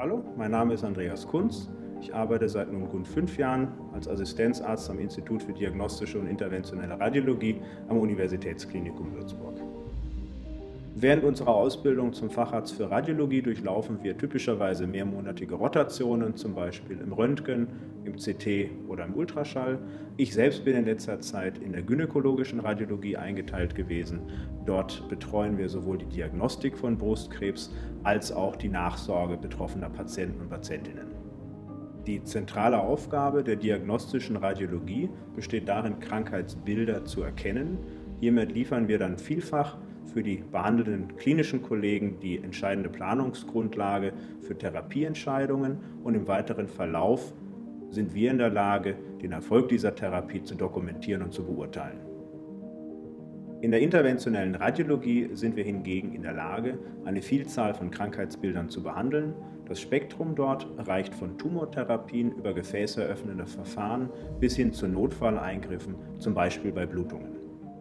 Hallo, mein Name ist Andreas Kunz. Ich arbeite seit nun gut 5 Jahren als Assistenzarzt am Institut für diagnostische und interventionelle Radiologie am Universitätsklinikum Würzburg. Während unserer Ausbildung zum Facharzt für Radiologie durchlaufen wir typischerweise mehrmonatige Rotationen, zum Beispiel im Röntgen, im CT oder im Ultraschall. Ich selbst bin in letzter Zeit in der gynäkologischen Radiologie eingeteilt gewesen. Dort betreuen wir sowohl die Diagnostik von Brustkrebs als auch die Nachsorge betroffener Patienten und Patientinnen. Die zentrale Aufgabe der diagnostischen Radiologie besteht darin, Krankheitsbilder zu erkennen. Hiermit liefern wir dann vielfach für die behandelnden klinischen Kollegen die entscheidende Planungsgrundlage für Therapieentscheidungen und im weiteren Verlauf sind wir in der Lage, den Erfolg dieser Therapie zu dokumentieren und zu beurteilen. In der interventionellen Radiologie sind wir hingegen in der Lage, eine Vielzahl von Krankheitsbildern zu behandeln. Das Spektrum dort reicht von Tumortherapien über gefäßeröffnende Verfahren bis hin zu Notfalleingriffen, zum Beispiel bei Blutungen.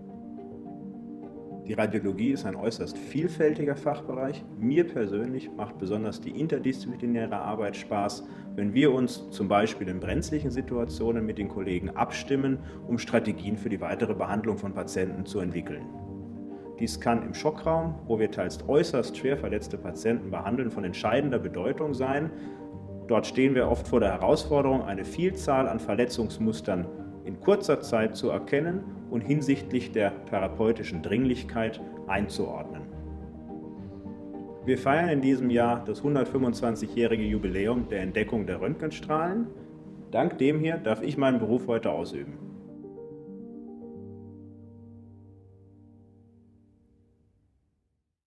Die Radiologie ist ein äußerst vielfältiger Fachbereich. Mir persönlich macht besonders die interdisziplinäre Arbeit Spaß, wenn wir uns zum Beispiel in brenzlichen Situationen mit den Kollegen abstimmen, um Strategien für die weitere Behandlung von Patienten zu entwickeln. Dies kann im Schockraum, wo wir teils äußerst schwer verletzte Patienten behandeln, von entscheidender Bedeutung sein. Dort stehen wir oft vor der Herausforderung, eine Vielzahl an Verletzungsmustern in kurzer Zeit zu erkennen und hinsichtlich der therapeutischen Dringlichkeit einzuordnen. Wir feiern in diesem Jahr das 125-jährige Jubiläum der Entdeckung der Röntgenstrahlen. Dank dem hier darf ich meinen Beruf heute ausüben.